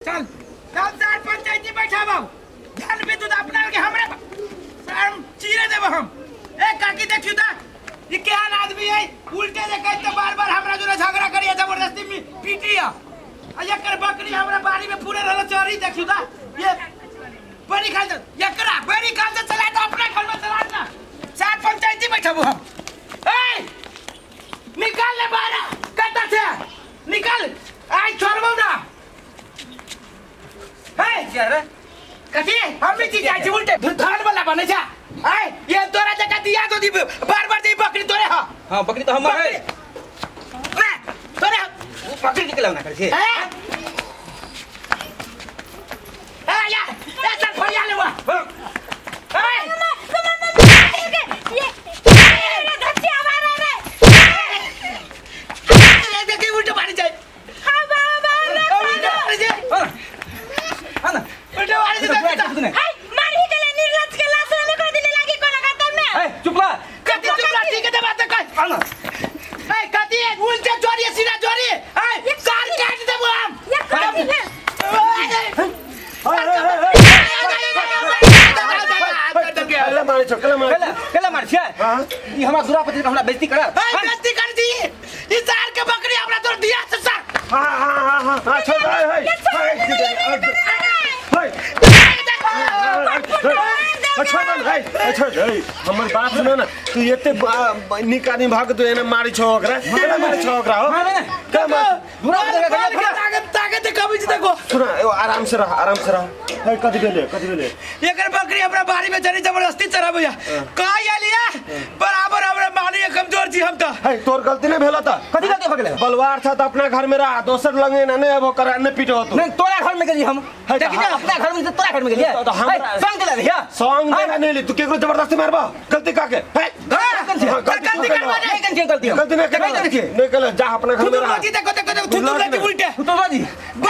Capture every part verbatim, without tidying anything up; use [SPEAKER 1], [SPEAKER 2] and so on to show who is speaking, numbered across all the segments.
[SPEAKER 1] चल चल चार पंचायती बैठाबो ध्यान पे तू अपना के हमरे हम चीरे देब हम ए काकी देखियो ता ये केहन आदमी है उल्टे जे कहत बार-बार हमरा जोरे झगड़ा करिया जबरदस्ती में पीटिया आ एकर बकरी हमरा बाड़ी में पूरे रहल चोरी देखियो ता ये बड़ी खाल एकरा बड़ी खाल से चला तो अपना घर में चला ना चार पंचायती बैठाबो हम ए निकाल ले बारा कता से निकाल आई छोड़बो ना हे यार कथी हम भी चीज आई उल्टे धान वाला बने जा आए ये तोरा जगह दिया तो दी बार-बार दे बकरी तोरे हां हां बकरी तो हमर है ले तोरे बकरी निकलौ ना कर छे ए ए या ए चल फरिया ले वा ए ये ये गच्ची हमारा रे ये देखी उल्टे मारी जाए हां बाबा उल्टे मारी जाए हां ना उल्टे मारी जाए हाय मारी गेले निर्लज के लाश में कर दिले लागी कोना खत्म में ए चुप ला कति चुप ला ठीक है बात कर हां ना ए कति उल्टे जोरी सीधा जोरी ए चार काट देबो हम ये कति है कला मारे छ कला मारे कला मार छ हां ई हमरा दुरापति हमरा बेइज्जती कर ए बेइज्जती कर दी ई चार के बकरी हमरा तोर दिया छ सर हां हां हां हां छोड़ हाय अच्छा भाई अच्छा भाई हमर बात सुनो ना तू एते निकानी भाग तो एने मारी छ ओकरा केना मारी छ ओकरा हो का बुरा जगह गया ताकत ताकत कभी देखो सुना आराम से रह आराम से रह है कथि गेले कथि गेले एकर बकरी हमरा बाड़ी में चरी जबरदस्ती चराबैया का आलिया बराबर हमरा मानी कमजोर छी हम त है तोर गलती नहीं भेला त कथि गलती भ गेले बलवार था त अपना घर में रह दोसर लगे ना ने अब कर ने पीटो तो नहीं तोरा घर में गेली हम देखि ना अपना घर में से तोरा घर में गेली तो हम संग देला भैया संग देला नहीं तू केकरो जबरदस्ती मारबा गलती का के है गलती करवा नहीं गलती गलती गलती नहीं नहीं कल जा अपना घर में रह तू देखो देखो तू तो गलती उल्टे तू तो बाजी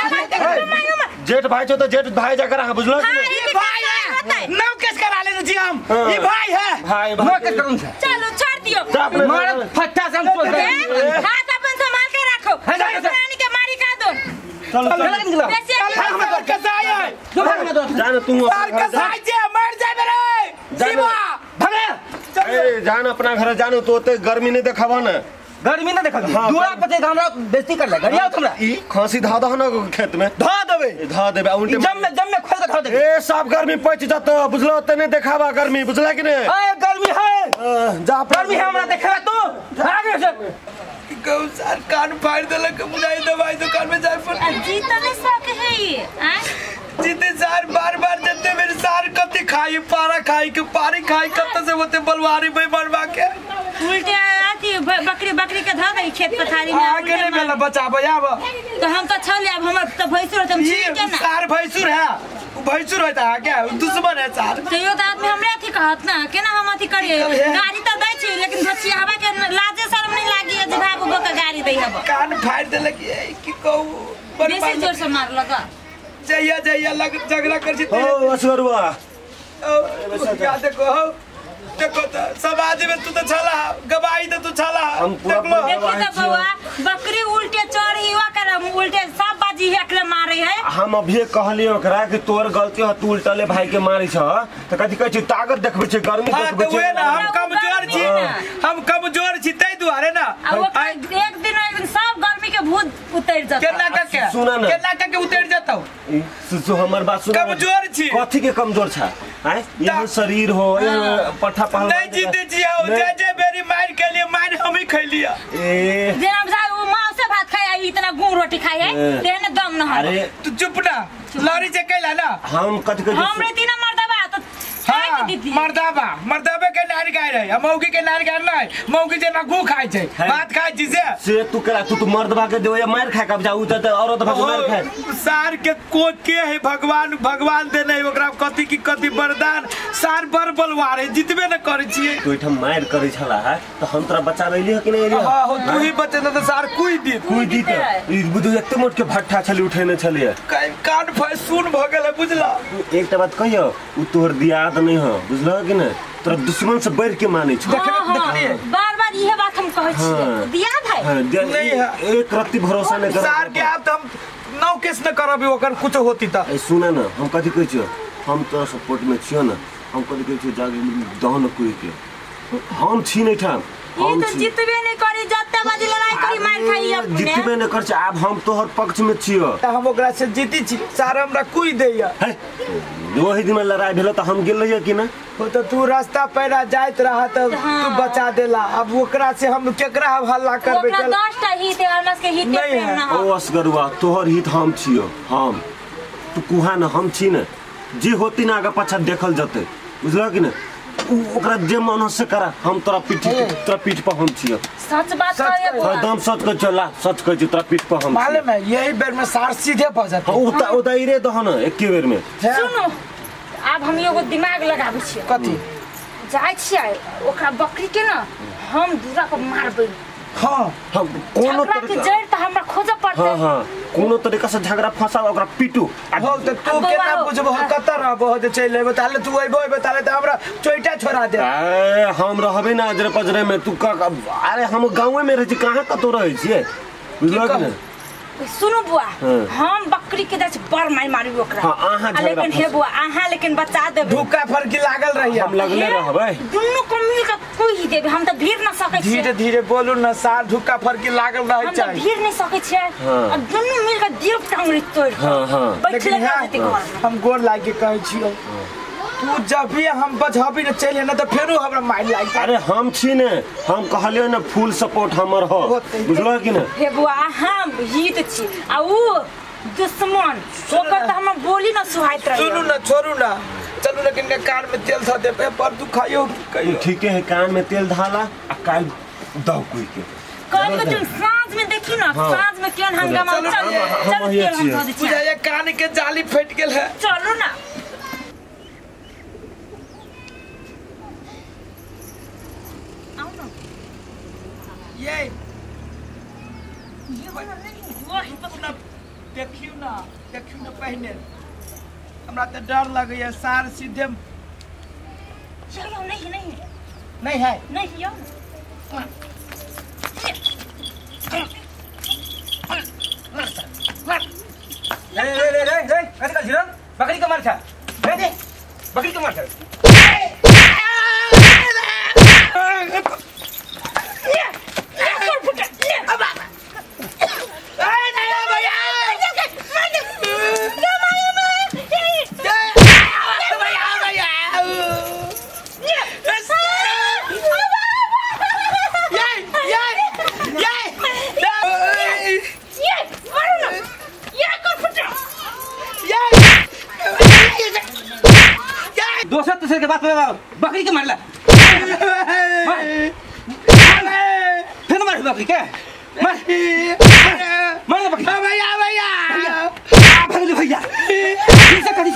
[SPEAKER 1] जेठ भाई छो तो जेठ भाई जाकर हां बुझलो ये भाई है नौ केस करा ले जी हम ये भाई है भाई नौ केस करूं चलो छोड़ दियो मार फट्टा से हम सोच रहे हाथ अपन संभाल के रखो रानी के मारी का दो चलो चलो चलो कसाई है जान तू यार कसाई जे मर जाए मेरे जीवा भागे ए जान अपना घर जानो तो ते गर्मी नहीं देखावा ना गर्मी ना देखा दूरा पते हमरा बेइज्जती कर ले गरिया हमरा ई खांसी धा धा ना खेत में धा देबे धा देबे उल्टे जम में जम में खोल के धा देबे ए सब गर्मी पच जात बुझलो तने देखावा गर्मी बुझला कि नहीं ए गर्मी है जा गर्मी है हमरा देखावा तू आगे से गौ सर कान फाड़ देला के बुझाई दवाई दुकान में जाए पर जी तने शक है ये हैं जीते सार बार-बार जते मेरे सार कति खाई पारा खाई के पारी खाई कत से होते बलवारी में बनवा के उल्टे आती बकरी बकरी के धा गई खेत पथारी में आगे ले बेला बचाबो आब तो हम तो छले अब हम तो भैंसुर हम ठीक है ना सार भैंसुर है भैंसुर होता है क्या दुश्मन है सार तो यो त आदमी हमरे अथी कहत ना केना हम अथी करिए गाड़ी तो दै छी लेकिन बचियाबा के लाजे शर्म नहीं लागी जे बाबू के गाड़ी दै हब कान फाड़ देलक की कहू बेसी जोर से मार लगा जइया जइया लग झगड़ा कर जीते ओ असुरवा ओ क्या देखो देखो तो समाज में तू तो छला गवाही तो तू छला देख लो देखी तो बउआ बकरी उल्टे चढ़ी हुआ कर उल्टे सब बाजी एकले मारे है हम अभी कहली ओकरा कि तोर गलती है तू उल्टले भाई के मारी छ त कथि कहै छी ताकत देखबै छी गर्मी देखबै छी ना हम कमजोर छी हम कमजोर छी तै दुआरे ना एक दिन एक दिन सब गर्मी के भूत उतर जाता केना का के सुना ना केना का के उतर जाता सुसु हमर बात सुन कमजोर छी कथि के कमजोर छ हैं ये शरीर हो पठा पहल नहीं जीते जी हो जे जे मेरी मार के लिए मार हम ही खा लिया ए जनाब साहब वो मां से भात खाया इतना गुण रोटी खाई है तेने दम न है अरे तू चुप ना लॉरी से कहला ना हम कथि के हमरे तीन मर्दबा तो हां मर्दबा मर्दबा के नारी गाय रहे मौगी के नारी गाय नहीं मौगी जे ना गु खाई छै भात खाई छी से से तू करा तू तू मर्दबा के देवे मार खा के जाऊ त औरत भाग मार खाए सार के को के है भगवान भगवान देने ओकरा कथि की कथि वरदान सार बर बलवार है जितबे न करे छी तू इठम मार करे छला है तो हम तोरा बचा रही है कि नहीं रे हां हो तू ही बचे त सार कोई दी कोई दी त ई बुदु एते मोट के भट्ठा छली उठेने छलिए कान फै सुन भ गेल बुझला एकटा बात कहियो उ तोर दिया नहीं हो बुझलो कि नहीं तोरा दुश्मन से बढ़ के माने छ बार-बार इहे बात हम कहै छी दिया भाई नहीं है एक रत्ती भरोसा नहीं कर सार के आप हम
[SPEAKER 2] नौ केस न करबे ओकर कुछ होती त
[SPEAKER 1] ए सुन न हम कथि कहै छियो हम तो सपोर्ट में छियो न हम कथि कहै छियो जागे दहन कोइ के हम छी नै ठाम
[SPEAKER 3] ई त जितबे नै करी जत्ते बाजी लड़ाई करी मार खाई अपने
[SPEAKER 1] जितबे नै कर छ आब हम तोहर पक्ष में छियो
[SPEAKER 2] त हम ओकरा से जीती छी सारा हमरा कुई देया
[SPEAKER 1] है ओही दिन में लड़ाई भेल त हम गेल रहिए कि ना
[SPEAKER 2] हो तो तू रास्ता पैरा जाइत रहा त तू बचा देला अब ओकरा से हम केकरा हल्ला करबे
[SPEAKER 3] ओकरा दस टा हित है अलमस के हित प्रेम ना
[SPEAKER 1] ओ असगरुआ तोहर हित हम छियो हम तू कुहा न हम छी न जे होती ना आगे पाछा देखल जते बुझल कि ना ओकरा जे मन से करा हम तोरा पीठ तोरा पीठ पर हम छियो
[SPEAKER 3] सच बात है
[SPEAKER 1] एकदम सच कह चला सच कह तोरा पीठ पर हम
[SPEAKER 2] मालूम है यही बेर में सार सीधे फंसत
[SPEAKER 1] उता उदाइरे दहन एके बेर में
[SPEAKER 3] सुनो अब हम एगो दिमाग लगाबै छियै
[SPEAKER 2] कथि
[SPEAKER 3] जाय छियै ओकरा बकरी के ना हम दूरा पर मारबै
[SPEAKER 2] हां
[SPEAKER 1] हम कोनो
[SPEAKER 3] तरह के जड़ त हमरा खोज पड़तै
[SPEAKER 1] हां हां कोनो तरीका से झगड़ा फंसा ओकरा पीटू
[SPEAKER 2] हो त तू केना बुझबो कत रहबो जे चल लेबो ताले तू अइबो बताले त हमरा चोइटा छोड़ा दे
[SPEAKER 1] ए हम रहबे ना अजरे पजरे में तू का अरे हम गांव में रह छी कहां कतो रहै छी बुझलो कि ना
[SPEAKER 3] सुनो बुआ हम बकरी के दस पर मार मारी ओकरा
[SPEAKER 1] हां
[SPEAKER 3] लेकिन हे बुआ आहा लेकिन बचा देबे
[SPEAKER 2] धोखा फरकी लागल रही
[SPEAKER 1] हम लगले रहबै
[SPEAKER 3] दुनु को मिल के कोई देबे हम त भीड़ न सकै छी
[SPEAKER 2] धीरे धीरे बोलू न सार धोखा फरकी लागल रही
[SPEAKER 3] छै हम त भीड़ न सकै छी अब दुनु मिल के दिल टांगरी तोड़
[SPEAKER 1] हां हां
[SPEAKER 3] बैठले रहते घर
[SPEAKER 2] हम गोर लाग के कहै छियो तू जब भी हम बझबी न चले न त फेरो हमरा मार लाग
[SPEAKER 1] अरे हम छी ने हम कहलियो न फुल सपोर्ट हमर हो बुझलो कि ना
[SPEAKER 3] हे बुआ हम हित छी आ उ दुश्मन ओकर त हम बोली न सुहाइत रही
[SPEAKER 2] सुनू न छोड़ू न चलू लेकिन कान में तेल ध दे पर तू खाइयो कहियो
[SPEAKER 1] ठीक है कान में तेल धाला आ काल दो कोई के
[SPEAKER 3] कल के तुम सांझ में देखी ना सांझ में केन हंगामा चल चल तेल हम ध
[SPEAKER 2] पूजा ये कान के जाली फट गेल है
[SPEAKER 3] चलो ना
[SPEAKER 2] ये ये वाला नहीं वही तो ना देखियो ना देखियो ना पहले हमरा त डर लगैया सार सीधे
[SPEAKER 3] चलो नहीं नहीं
[SPEAKER 2] नहीं है
[SPEAKER 3] नहीं यो
[SPEAKER 2] रे रे रे रे रे कथि कर छिरो बकरी के मार छ रे दे बकरी के मार छ दोस्त दूसरे के बात बकरी के मारला फिर मार बकरी के मार मार बकरी भैया भैया भैया भैया कैसे करी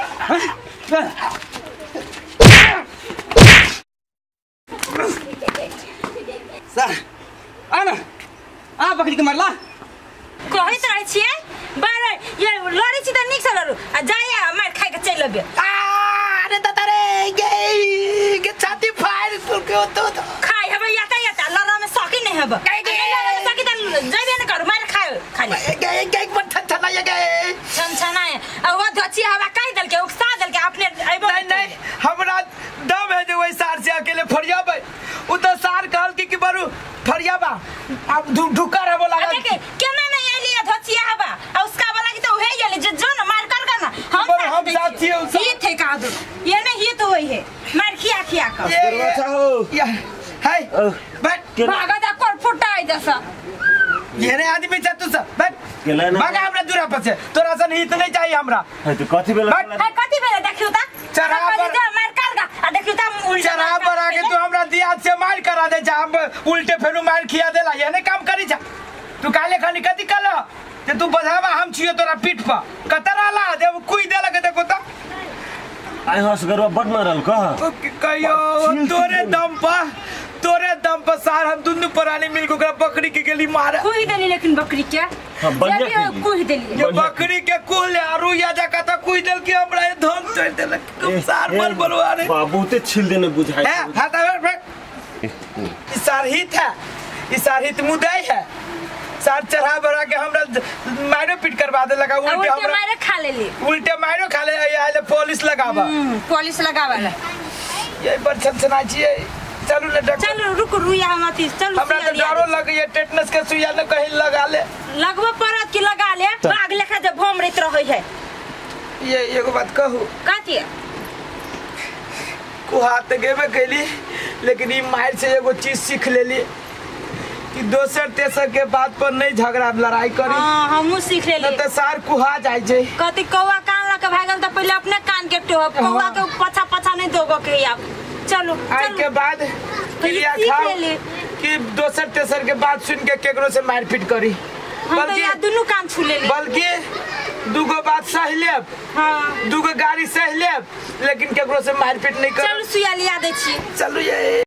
[SPEAKER 2] सर आना आ बकरी के मारला
[SPEAKER 3] कहैत रहै छियै बारे ये लड़ै छी त नीक से लड़ू आ जाया मार खाइ के चलि लेबे
[SPEAKER 2] अरे दादा रे गे गे छाती फाड़ के तो
[SPEAKER 3] खाइ हबे याता याता लड़ा में सकी नहीं हबे लड़ा में सकी त जइबे न करू मार खाइ खाली
[SPEAKER 2] गे गे एक बार छछना ये गे
[SPEAKER 3] छछना है अब वो धची हवा काई दल के उकसा दल के अपने अइबो
[SPEAKER 2] नहीं नहीं हमरा दम है जो वही सार से अकेले फरियाबे उ तो सार कहल की कि बारू फरियाबा अब ढुका रहबो लगा
[SPEAKER 3] देखे केना नहीं आइली धचिया हवा आ उसका वाला की तो है ये जो जो न मार कर करना हम
[SPEAKER 2] हम साथी हो
[SPEAKER 3] ये थे का दो ये नहीं ये तो वही है मार खिया खिया का
[SPEAKER 1] करवा चाहो
[SPEAKER 2] या हाय बैठ
[SPEAKER 3] भागा दा कर फुटाई जैसा
[SPEAKER 2] ये रे आदमी छ तू सब बैठ
[SPEAKER 1] केला ना
[SPEAKER 2] भागा हमरा दूरा पर से तोरा सन हित नहीं चाहिए हमरा
[SPEAKER 1] है तो कथि बेला
[SPEAKER 3] है कथि बेला देखियो ता
[SPEAKER 2] चरा पर
[SPEAKER 3] मार कर गा आ देखियो ता उल्टा
[SPEAKER 2] चरा पर आके तू हमरा दिया से मार करा दे जा हम उल्टे फेरू मार खिया देला ये नहीं काम करी जा तू काले खाली कथि कल जे तू बधावा हम छियो तोरा पीठ पर कतराला दे कुई देला के देखो ता
[SPEAKER 1] आई हस गरवा बड मारल कह
[SPEAKER 2] कहियो तोरे दम पर तोरे दम पर सार हम दुनु परानी मिल के बकरी के गेली मार
[SPEAKER 3] कोई देली लेकिन बकरी के
[SPEAKER 1] हां बढ़िया
[SPEAKER 3] कोई देली
[SPEAKER 2] ये बकरी के कुल आरू या जका त कोई देल के हमरा ये धन तोड़ देलक सार मर बलवा रे
[SPEAKER 1] बाबू ते छिल देने बुझाई
[SPEAKER 2] है हाथ आवे इस सार हित है इस सार हित मुदई है सार चढ़ा बढ़ा के हमरा मारो पीट करवा दे लगा उल्टे
[SPEAKER 3] उल्टे
[SPEAKER 2] हमरा
[SPEAKER 3] मारे खा ले ली
[SPEAKER 2] उल्टे मारो खा ले आले पुलिस लगावा
[SPEAKER 3] पुलिस लगावा
[SPEAKER 2] ये पर छनछना छिए चलू ना डॉक्टर
[SPEAKER 3] चलो रुक रुइया हम अति चलो
[SPEAKER 2] हमरा तो डरो लगे ये टेटनस के सुइया न कहीं लगा ले
[SPEAKER 3] लगवा परत की लगा ले बाग लेखा जब भोमरत रहै है
[SPEAKER 2] ये एगो बात कहू
[SPEAKER 3] कातिए
[SPEAKER 2] कुहात गेबे कैली लेकिन ई मार से एगो चीज सीख लेली कि दोसर तेसर के बात पर नहीं झगड़ा लड़ाई करी
[SPEAKER 3] हां हमहु सीख लेली
[SPEAKER 2] न त सार कुहा जाय छै
[SPEAKER 3] कति कौवा कान लके भागल त पहिले अपने कान के टोप कौवा के पछा पछा नहीं दोगो के आप चलो
[SPEAKER 2] आई के बाद क्रिया खाओ कि दोसर तेसर के बात सुन के केकरो से मारपीट करी
[SPEAKER 3] बल्कि या दोनों कान छू लेली
[SPEAKER 2] बल्कि दूगो बात सह लेब
[SPEAKER 3] हां
[SPEAKER 2] दूगो गाड़ी सह लेब लेकिन केकरो से मारपीट नहीं कर
[SPEAKER 3] चल सुइया लिया दे छी
[SPEAKER 2] चलू ये